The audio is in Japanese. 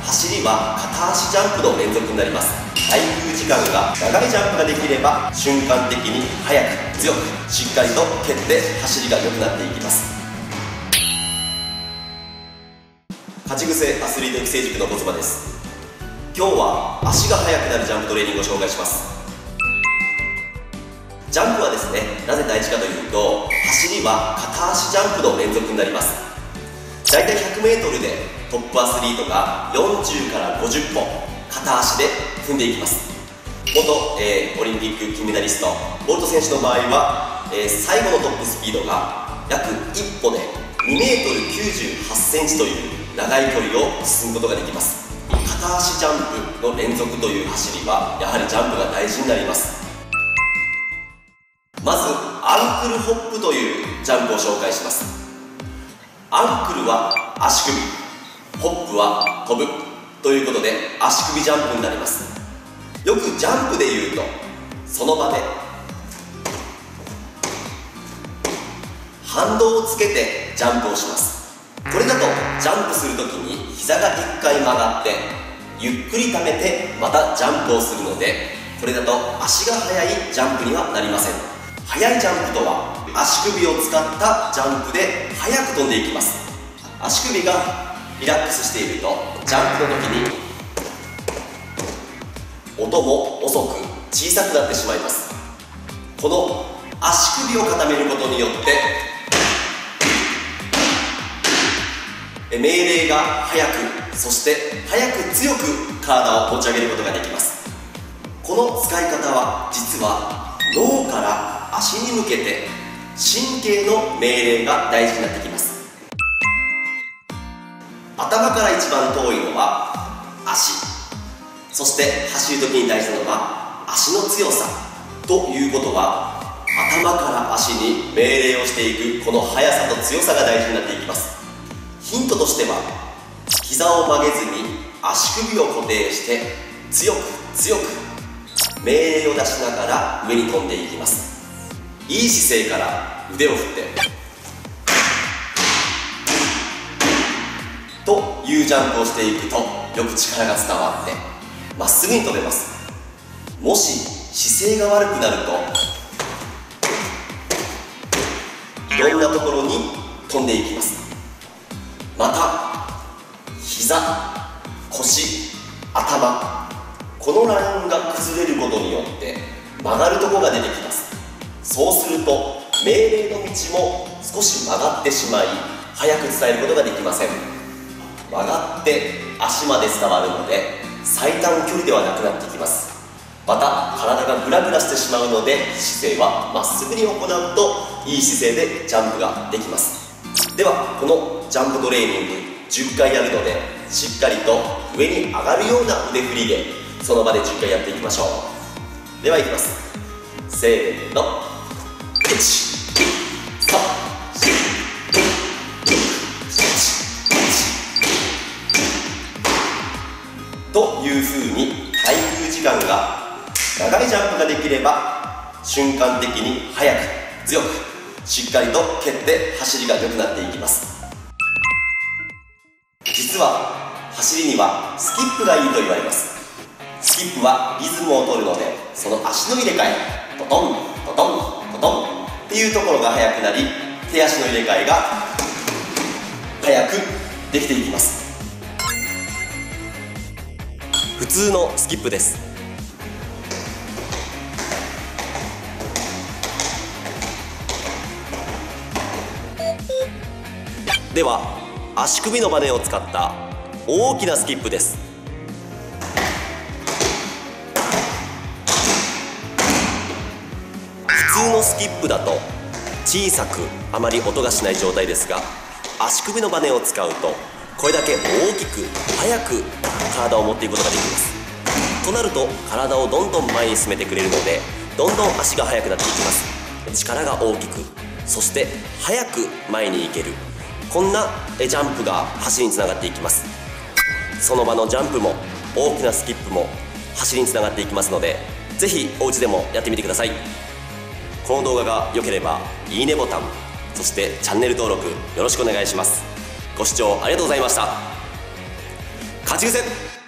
走りは片足ジャンプの連続になります。滞空時間が長いジャンプができれば瞬間的に速く強くしっかりと蹴って走りが良くなっていきます。勝ち癖アスリート育成塾の小坪です。今日は足が速くなるジャンプトレーニングを紹介します。ジャンプはですね、なぜ大事かというと、走りは片足ジャンプの連続になります。だいたい 100m でトップアスリートが40から50歩片足で踏んでいきます。元、オリンピック金メダリストボルト選手の場合は、最後のトップスピードが約1歩で 2m98cm という長い距離を進むことができます。片足ジャンプの連続という走りはやはりジャンプが大事になります。まずアンクルホップというジャンプを紹介します。アンクルは足首、ホップは飛ぶということで足首ジャンプになります。よくジャンプで言うと、その場で反動をつけてジャンプをします。これだとジャンプするときに膝が1回曲がってゆっくり溜めてまたジャンプをするので、これだと足が速いジャンプにはなりません。速いジャンプとは足首を使ったジャンプで速く飛んでいきます。足首がリラックスしているとジャンプの時に音も遅く小さくなってしまいます。この足首を固めることによって命令が速く、そして速く強く体を持ち上げることができます。この使い方は実は脳から足に向けて神経の命令が大事になってきます。頭から一番遠いのは足、そして走る時に大事なのは足の強さということは、頭から足に命令をしていくこの速さと強さが大事になっていきます。ヒントとしては、膝を曲げずに足首を固定して強く強く命令を出しながら上に飛んでいきます。いい姿勢から腕を振ってというジャンプをしていくと、よく力が伝わってまっすぐに飛べます。もし姿勢が悪くなるといろんなところに飛んでいきます。また膝、腰、頭、このラインが崩れることによって曲がるところが出てきます。そうすると命令の道も少し曲がってしまい早く伝えることができません。曲がって足まで伝わるので最短距離ではなくなってきます。また体がグラグラしてしまうので、姿勢はまっすぐに行うといい姿勢でジャンプができます。ではこのジャンプトレーニング10回やるので、しっかりと上に上がるような腕振りでその場で10回やっていきましょう。ではいきます。せーの、1、3、というふうに滞空時間が長いジャンプができれば瞬間的に速く強くしっかりと蹴って走りが良くなっていきます。実は走りにはスキップがいいと言われます。スキップはリズムを取るので、その足の入れ替え、トトントトントトンっていうところが速くなり、手足の入れ替えが速くできていきます。普通のスキップです。では足首のバネを使った大きなスキップです。普通のスキップだと小さくあまり音がしない状態ですが、足首のバネを使うとこれだけ大きく速く体を持っていくことができます。となると体をどんどん前に進めてくれるので、どんどん足が速くなっていきます。力が大きく、そして速く前に行ける、こんなジャンプが走りにつながっていきます。その場のジャンプも大きなスキップも走りにつながっていきますので、ぜひお家でもやってみてください。この動画が良ければいいねボタン、そしてチャンネル登録よろしくお願いします。ご視聴ありがとうございました。 勝ち癖。